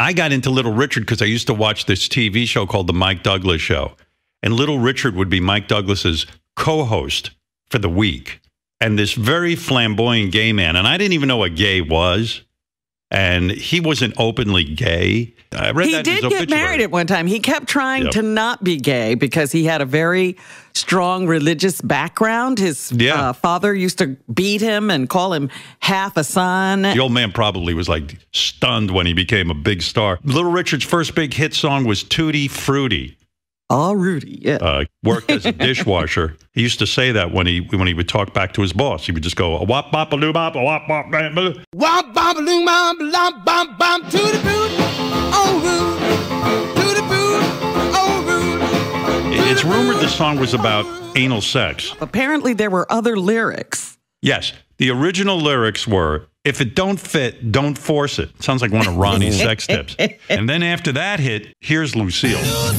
I got into Little Richard because I used to watch this TV show called The Mike Douglas Show. And Little Richard would be Mike Douglas's co-host for the week. And this very flamboyant gay man, and I didn't even know what gay was. And he wasn't openly gay. I read he that in his did get obituary. married at one time. He kept trying to not be gay because he had a very strong religious background. His father used to beat him and call him half a son. The old man probably was like stunned when he became a big star. Little Richard's first big hit song was Tutti Frutti. Oh, Rudy, yeah. Worked as a dishwasher. He used to say that when he would talk back to his boss. He would just go, wop bop a loo bop a wop bop bam boo. Wop bop a loo bop bop bop bop to the boot. Oh, rude. To the boot. Oh, rude. It's rumored the song was about anal sex. Apparently there were other lyrics. Yes. The original lyrics were, if it don't fit, don't force it. Sounds like one of Ronnie's sex tips. And then after that hit, here's Lucille.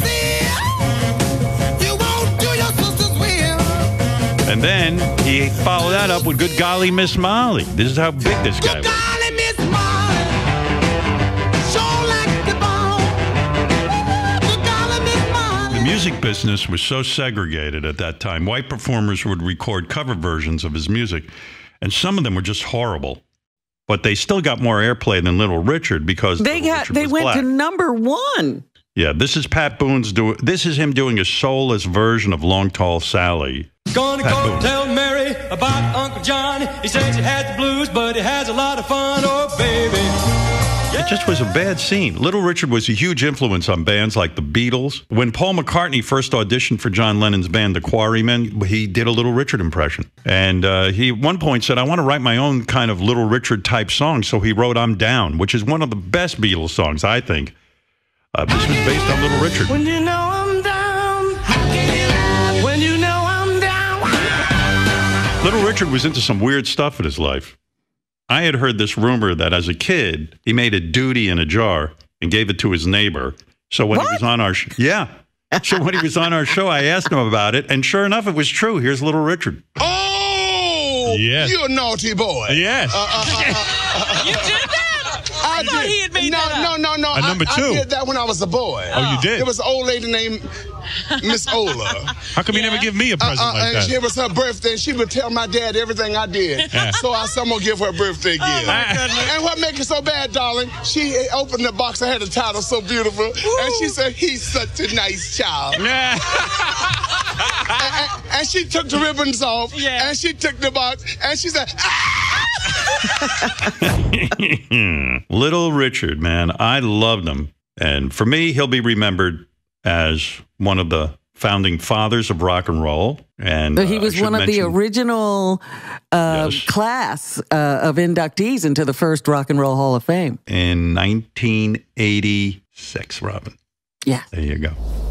And then he followed that up with Good Golly Miss Molly. This is how big this guy was. Golly, Miss Molly. Sure like the bone. Good golly, Miss Molly. The music business was so segregated at that time. White performers would record cover versions of his music, and some of them were just horrible. But they still got more airplay than Little Richard because they went black. to #1. Yeah, this is Pat Boone's this is him doing a soulless version of Long Tall Sally. Gonna go tell Mary about Uncle John. He says he had the blues, but he has a lot of fun. Oh, baby. It just was a bad scene. Little Richard was a huge influence on bands like the Beatles. When Paul McCartney first auditioned for John Lennon's band, the Quarrymen, he did a Little Richard impression. And he at one point said, I want to write my own kind of Little Richard type song. So he wrote I'm Down, which is one of the best Beatles songs, I think. This was based on Little Richard. When you know I'm down. When you know I'm down. Little Richard was into some weird stuff in his life. I had heard this rumor that as a kid, he made a duty in a jar and gave it to his neighbor. So when he was on our So when he was on our show, I asked him about it, and sure enough, it was true. Here's Little Richard. Oh, yes. You're a naughty boy. Yes. You did that? I thought he had made that up. No. Number two. I did that when I was a boy. Oh, you did? There was an old lady named Miss Ola. How come you never give me a present like that? And it was her birthday, and she would tell my dad everything I did. Yeah. So I said, I'm going to give her a birthday gift. Oh, my goodness. And what makes it so bad, darling, she opened the box. I had the title so beautiful. Ooh. And she said, he's such a nice child. Yeah. and she took the ribbons off, and she took the box, and she said, Little Richard, man, I loved him. And for me, he'll be remembered as one of the founding fathers of rock and roll. And But he was one of the original class of inductees into the first Rock and Roll Hall of Fame. In 1986, Robin. Yeah. There you go.